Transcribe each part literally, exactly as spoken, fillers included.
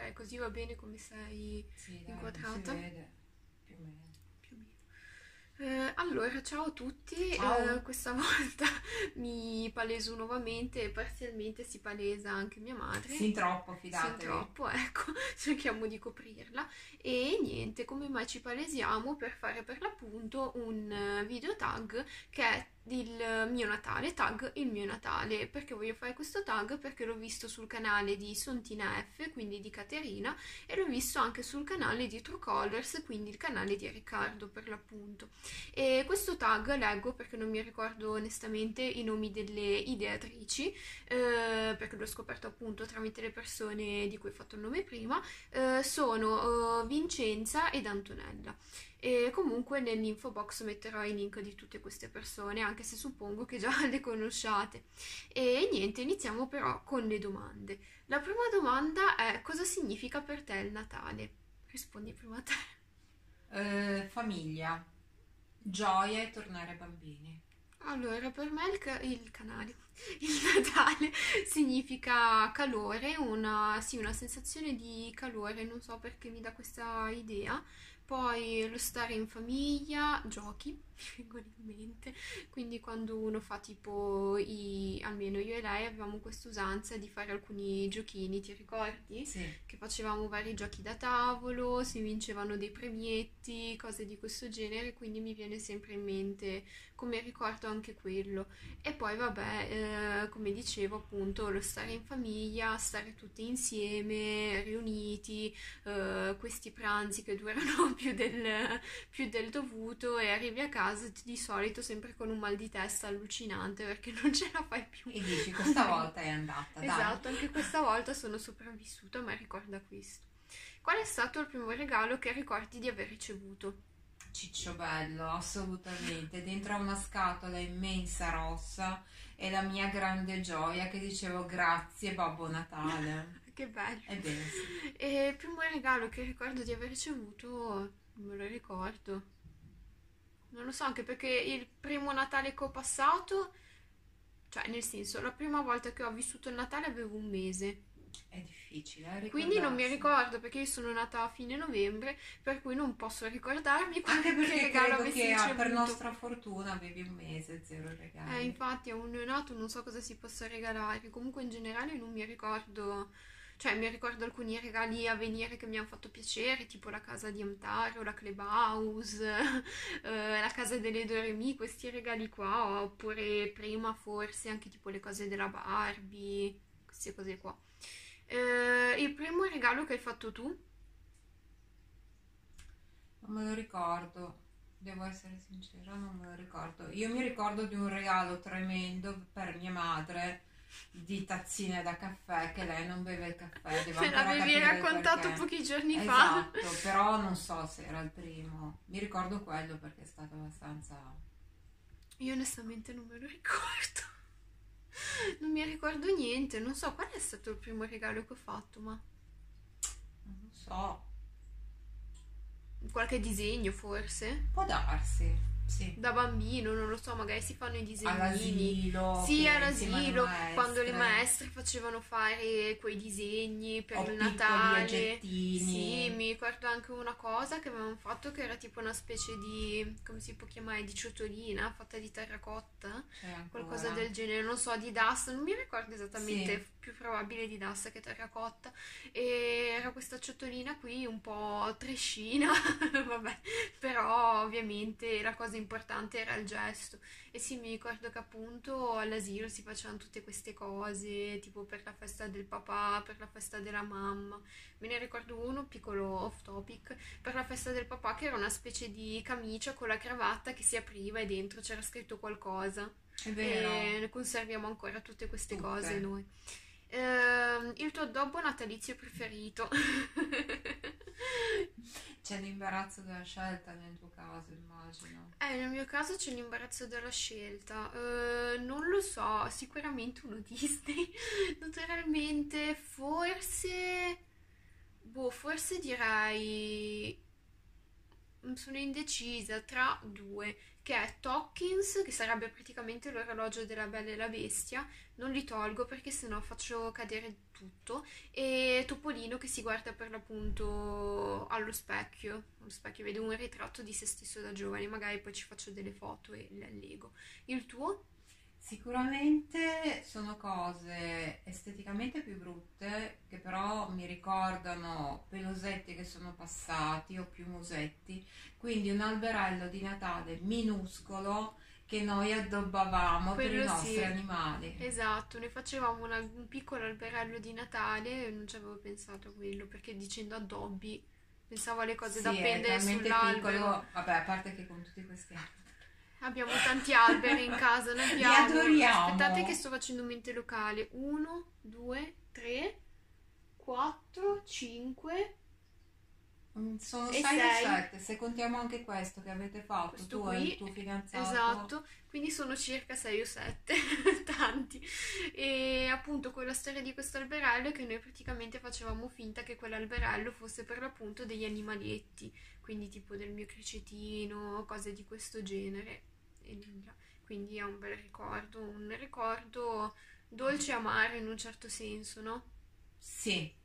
Ok, così va bene come sei Sì, dai, non si inquadrata. vede più o meno. Più o meno. Eh, allora, ciao a tutti, eh, Ciao! questa volta mi paleso nuovamente e parzialmente si palesa anche mia madre. Sin troppo, Sin fidatevi. troppo, ecco, cerchiamo di coprirla. E niente, come mai ci palesiamo per fare per l'appunto un eh, video tag che è il mio Natale, tag il mio Natale. Perché voglio fare questo tag? Perché l'ho visto sul canale di Sontina F, quindi di Caterina, e l'ho visto anche sul canale di True Colors, quindi il canale di Riccardo per l'appunto. E questo tag leggo perché non mi ricordo onestamente i nomi delle ideatrici, eh, perché l'ho scoperto appunto tramite le persone di cui ho fatto il nome prima, eh, sono eh, Vincenza ed Antonella. E comunque nell'info box metterò i link di tutte queste persone, anche se suppongo che già le conosciate. E niente, iniziamo però con le domande. La prima domanda è: cosa significa per te il Natale? Rispondi prima te. Eh, famiglia, gioia e tornare bambini. Allora, per me il, ca- il canale, il Natale significa calore, una, sì, una sensazione di calore, non so perché mi dà questa idea. Poi lo stare in famiglia, giochi, mi vengono in mente. Quindi quando uno fa tipo i, almeno io e lei avevamo quest'usanza di fare alcuni giochini, ti ricordi? Sì, Che facevamo vari giochi da tavolo, si vincevano dei premietti, cose di questo genere, quindi mi viene sempre in mente come ricordo anche quello. E poi vabbè, eh, come dicevo appunto, lo stare in famiglia, stare tutti insieme, riuniti, eh, questi pranzi che durano più del, più del dovuto e arrivi a casa di solito sempre con un mal di testa allucinante perché non ce la fai più e dici a questa vivere. volta è andata, dai. Esatto, anche questa volta sono sopravvissuta, ma ricorda questo. Qual è stato il primo regalo che ricordi di aver ricevuto? Ciccio bello, assolutamente. Dentro a una scatola immensa rossa e la mia grande gioia che dicevo grazie Babbo Natale. Che bello. Ebbene sì. E il primo regalo che ricordo di aver ricevuto, non me lo ricordo. Non lo so, anche perché il primo Natale che ho passato, cioè nel senso, la prima volta che ho vissuto il Natale avevo un mese. È difficile eh, Quindi non mi ricordarsi. ricordo perché io sono nata a fine novembre, per cui non posso ricordarmi quale Anche che perché regalo credo avessi che ah, per ricevuto. nostra fortuna avevi un mese, zero Eh, regali. infatti a un neonato non so cosa si possa regalare, comunque in generale non mi ricordo, cioè mi ricordo alcuni regali a venire che mi hanno fatto piacere, tipo la casa di Amtaro, la Clubhouse, eh, la casa delle Doremi, questi regali qua, oppure prima forse anche tipo le cose della Barbie, queste cose qua. Eh, il primo regalo che hai fatto tu? Non me lo ricordo, devo essere sincera, non me lo ricordo. Io mi ricordo di un regalo tremendo per mia madre di tazzine da caffè, che lei non beve il caffè, deve Me ancora l'avevi capire il raccontato perché. pochi giorni fa. Esatto, però non so se era il primo. Mi ricordo quello perché è stato abbastanza... Io onestamente non me lo ricordo. Non mi ricordo niente, non so qual è stato il primo regalo che ho fatto, ma non lo so, qualche disegno forse? può darsi, sì. Da bambino, non lo so, magari si fanno i disegnini. All'asilo, Sì, che insieme alle all'asilo, quando le maestre, maestre facevano fare quei disegni per o il piccoli Natale. Sì, oggettini, mi ricordo anche una cosa che avevamo fatto che era tipo una specie di, come si può chiamare, di ciotolina fatta di terracotta, c'è qualcosa ancora. del genere, non so, di dasta, non mi ricordo Sì, esattamente, più probabile di dasta che terracotta. E era questa ciotolina qui un po' trescina, vabbè, però ovviamente la cosa importante era il gesto. E sì, mi ricordo che appunto all'asilo si facevano tutte queste cose, tipo per la festa del papà, per la festa della mamma. Me ne ricordo uno, piccolo off topic, per la festa del papà che era una specie di camicia con la cravatta che si apriva e dentro c'era scritto qualcosa. è vero, E ne conserviamo ancora tutte queste cose tutte. noi. Ehm, il tuo addobbo natalizio preferito? C'è l'imbarazzo della scelta nel tuo caso, immagino. Eh, nel mio caso c'è l'imbarazzo della scelta. Eh, non lo so, sicuramente uno Disney. Naturalmente, forse. Boh, forse direi. mm, sono indecisa tra due, che è Tokens, che sarebbe praticamente l'orologio della Bella e la Bestia, non li tolgo perché sennò faccio cadere tutto, e Topolino che si guarda per l'appunto allo specchio, allo specchio vede un ritratto di se stesso da giovane, magari poi ci faccio delle foto e le allego. Il tuo? Sicuramente sono cose esteticamente più brutte che però mi ricordano pelosetti che sono passati o più musetti, quindi un alberello di Natale minuscolo che noi addobbavamo per i Quello nostri sì, animali. esatto, ne facevamo una- un piccolo alberello di Natale e non ci avevo pensato a quello, perché dicendo addobbi pensavo alle cose da Sì, è appendere talmente sull'albero. piccolo, vabbè, a parte che con tutti questi anni Abbiamo tanti alberi in casa, ne li abbiamo. Aspettate che adoriamo. sto facendo mente locale. uno, due, tre, quattro, cinque Mm, Sono e sei o sei. sette, se contiamo anche questo che avete fatto Questo tu e il qui, tuo fidanzato. esatto, quindi sono circa sei o sette, tanti. E appunto quella storia di questo alberello è che noi praticamente facevamo finta che quell'alberello fosse per l'appunto degli animaletti, quindi tipo del mio cricetino, cose di questo genere. E nulla. Quindi è un bel ricordo, un ricordo dolce e amaro in un certo senso, no? Sì,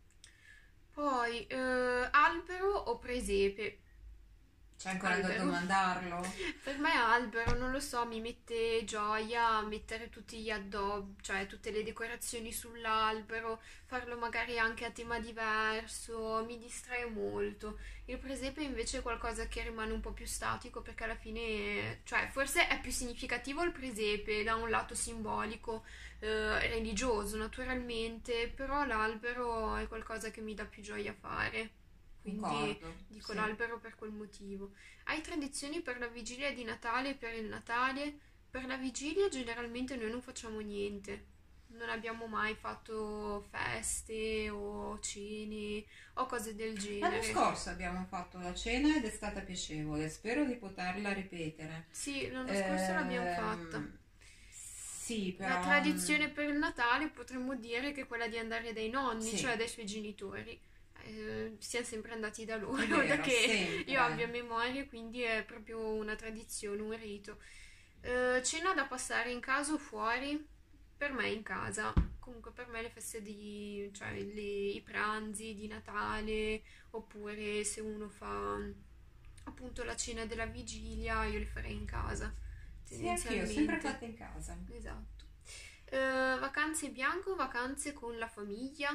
Poi, eh, albero o presepe? c'è ancora da Albero. domandarlo. Per me albero, non lo so, mi mette gioia mettere tutti gli addobbi, cioè tutte le decorazioni sull'albero, farlo magari anche a tema diverso, mi distrae molto. Il presepe invece è qualcosa che rimane un po' più statico perché alla fine, cioè forse è più significativo il presepe da un lato simbolico, eh, religioso naturalmente, però l'albero è qualcosa che mi dà più gioia fare. Quindi Concordo, dico sì. l'albero per quel motivo. Hai tradizioni per la vigilia di Natale e per il Natale? Per la vigilia generalmente noi non facciamo niente. Non abbiamo mai fatto feste o cene o cose del L'anno genere. scorso abbiamo fatto la cena ed è stata piacevole, spero di poterla ripetere. Sì, l'anno scorso l'abbiamo fatta. Ehm, sì, La però mm, tradizione per il Natale potremmo dire che è quella di andare dai nonni, sì, cioè dai suoi genitori. Eh, siamo sempre andati da è loro, da vero, che io abbia sempre. memoria, quindi è proprio una tradizione, un rito. Eh, cena da passare in casa o fuori? Per me in casa. Comunque per me le feste di, cioè le- i pranzi di Natale, oppure se uno fa appunto la cena della vigilia, io le farei in casa, Sì, anch'io, sempre tendenzialmente. fatte in casa. Esatto. Eh, vacanze bianche o vacanze con la famiglia?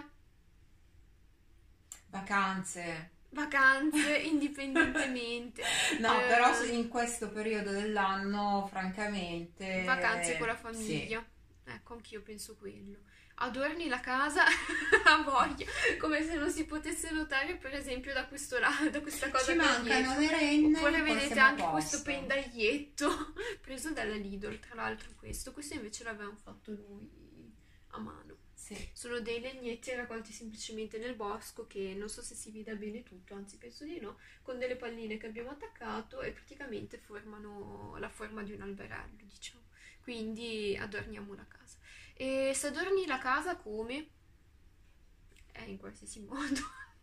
Vacanze. Vacanze indipendentemente. No, però Eh, in questo periodo dell'anno, Vacanze con la francamente, sì. famiglia. Ecco, anch'io penso quello. Adorni la casa a voglia, come se non si potesse notare, per esempio, da questo lato, da questa cosa Ci qua mancano dietro. le renne, Oppure poi vedete siamo a anche questo posto. pendaglietto preso dalla Lidl, tra l'altro questo. Questo invece l'avevamo fatto noi a mano. Sì. Sono dei legnetti raccolti semplicemente nel bosco che non so se si veda bene tutto, anzi penso di no, con delle palline che abbiamo attaccato e praticamente formano la forma di un alberello, diciamo. Quindi adorniamo la casa. E se adorni la casa come? È in qualsiasi modo.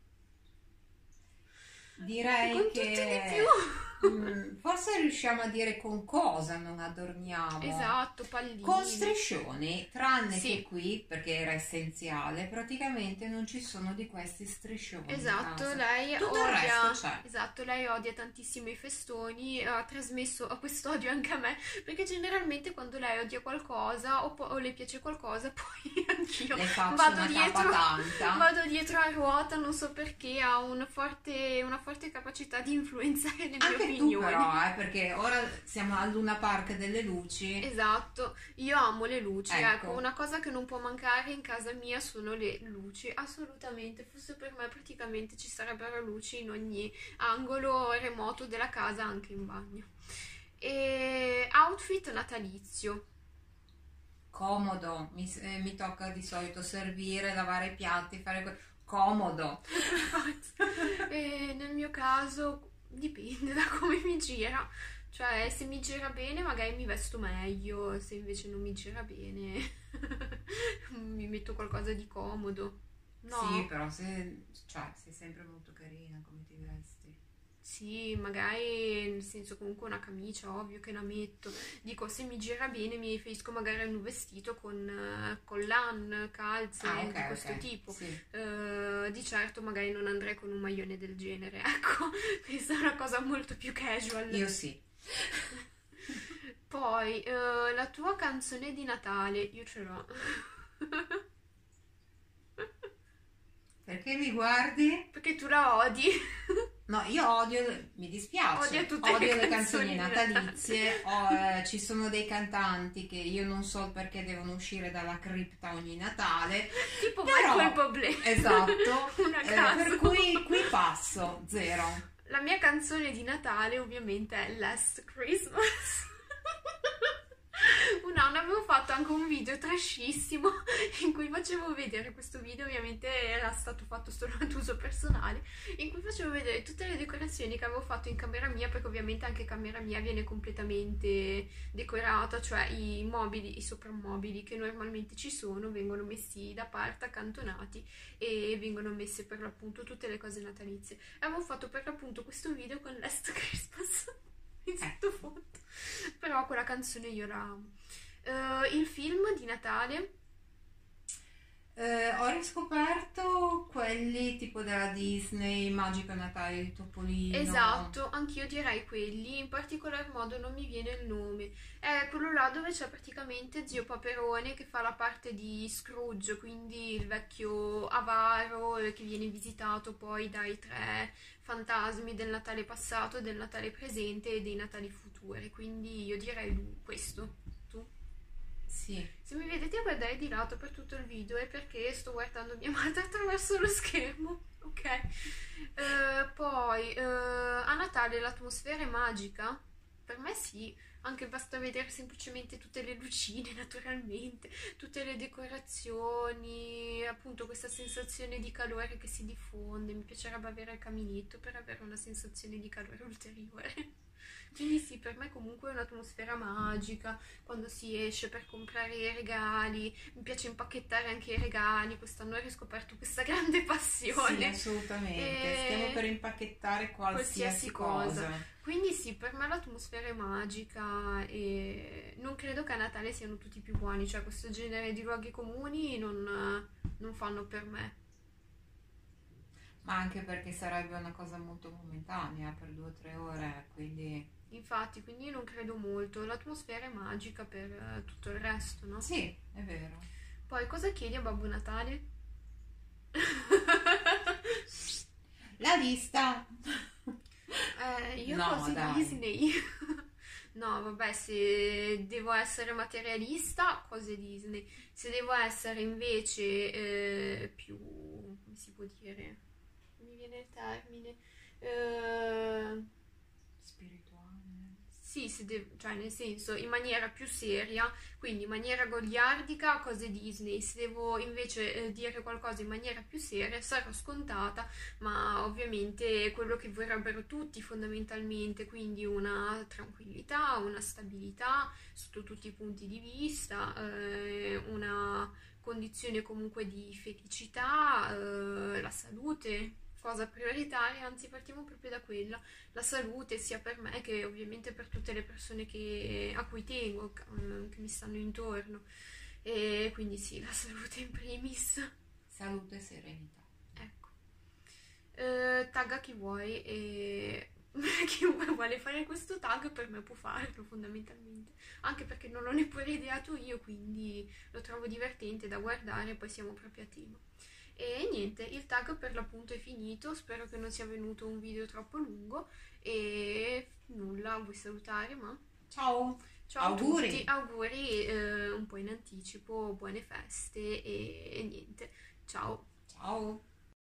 Direi Con tutto e di che più. mm, forse riusciamo a dire con cosa non adorniamo. Esatto, Con palline. striscioni, tranne che Sì, qui, perché era essenziale, praticamente non ci sono di questi striscioni in esatto, casa. lei Tutto il resto odia, c'è. esatto, lei odia tantissimo i festoni, ha trasmesso a quest'odio anche a me, perché generalmente quando lei odia qualcosa o, po- o le piace qualcosa, poi anch'io Le faccio vado una capa dietro, tanta. vado dietro a ruota, non so perché, ha una forte, una forte capacità di influenzare le mie Anche tu opinioni. però, eh, perché ora siamo al Luna Park delle luci. Esatto, io amo le luci, ecco, Ecco, una cosa che non può mancare in casa mia sono le luci, assolutamente, fosse per me praticamente ci sarebbero luci in ogni angolo remoto della casa, anche in bagno. E outfit natalizio. comodo, mi, eh, mi tocca di solito servire, lavare i piatti, fare que- comodo. Per forza. E nel mio caso dipende da come mi gira. Cioè, se mi gira bene, magari mi vesto meglio, se invece non mi gira bene, mi metto qualcosa di comodo. Sì, No? però se, cioè, sei sempre molto carina come ti vesti. Sì, magari nel senso comunque una camicia, ovvio che la metto. Dico, se mi gira bene mi riferisco magari a un vestito con eh, collan, Ah, calze ok, di questo ok, tipo. sì. Eh, di certo magari non andrei con un maglione del genere, ecco, questa è una cosa molto più casual. Io sì. Poi, eh, la tua canzone di Natale, io ce l'ho. Perché mi guardi? Perché tu la odi. No, io odio, mi dispiace, Odio tutte odio le le canzoni canzoni di natalizie, ho, eh, ci sono dei cantanti che io non so perché devono uscire dalla cripta ogni Natale, Tipo però, Michael Bublé. esatto, Una eh, caso. per cui qui passo, zero. La mia canzone di Natale ovviamente è Last Christmas. Un anno avevo fatto anche un video trashissimo in cui facevo vedere, questo video ovviamente era stato fatto solo ad uso personale, in cui facevo vedere tutte le decorazioni che avevo fatto in camera mia, perché ovviamente anche camera mia viene completamente decorata, cioè i mobili, i soprammobili che normalmente ci sono vengono messi da parte, accantonati, e vengono messe per l'appunto tutte le cose natalizie. E avevo fatto per l'appunto questo video con Last Christmas in sottofondo, però quella canzone io la amo. Uh, il film di Natale, Eh, ho riscoperto quelli tipo della Disney, Magico Natale di Topolino. esatto, anch'io direi quelli, in particolar modo non mi viene il nome, è quello là dove c'è praticamente Zio Paperone che fa la parte di Scrooge, quindi il vecchio avaro eh, che viene visitato poi dai tre fantasmi del Natale passato, del Natale presente e dei Natali futuri, quindi io direi lui, questo. Tu? Sì. Se mi vedete guardare di lato per tutto il video è perché sto guardando mia madre attraverso lo schermo, ok? Eh, poi, eh, a Natale l'atmosfera è magica? Per me sì, anche basta vedere semplicemente tutte le lucine, naturalmente, tutte le decorazioni, appunto questa sensazione di calore che si diffonde. Mi piacerebbe avere il caminetto per avere una sensazione di calore ulteriore. Quindi sì, per me comunque è un'atmosfera magica, quando si esce per comprare i regali, mi piace impacchettare anche i regali, quest'anno ho riscoperto questa grande Sì, passione. assolutamente. E- Stiamo per impacchettare qualsiasi, qualsiasi cosa. cosa. Quindi sì, per me l'atmosfera è magica e non credo che a Natale siano tutti più buoni, cioè questo genere di luoghi comuni non, non fanno per me. Ma anche perché sarebbe una cosa molto momentanea per due o tre ore, quindi Infatti, quindi io non credo molto, l'atmosfera è magica per eh, tutto il resto, no? sì, è vero. Poi cosa chiedi a Babbo Natale? La lista. Eh, io No, cose dai. Disney. No, vabbè, se devo essere materialista, cose Disney. Se devo essere invece eh, più, come si può dire? Non mi viene il termine. Eh, Spirituale. Sì, se dev- cioè nel senso in maniera più seria, quindi in maniera goliardica, cose Disney. Se devo invece eh, dire qualcosa in maniera più seria, sarò scontata, ma ovviamente quello che vorrebbero tutti fondamentalmente, quindi una tranquillità, una stabilità sotto tutti i punti di vista, eh, una condizione comunque di felicità, eh, la salute. Cosa prioritaria, anzi partiamo proprio da quella, la salute sia per me che ovviamente per tutte le persone che- a cui tengo, eh, che mi stanno intorno. E quindi sì, la salute in primis. Salute e serenità. Ecco. Eh, tagga chi vuoi e chi vuole fare questo tag per me può farlo fondamentalmente. Anche perché non l'ho neppure ideato io, quindi lo trovo divertente da guardare e poi siamo proprio a tema. E niente, il tag per l'appunto è finito, spero che non sia venuto un video troppo lungo e nulla, vuoi salutare ma? Ciao. Ciao Auguri. a tutti, auguri eh, un po' in anticipo, buone feste e, e niente, ciao. Ciao.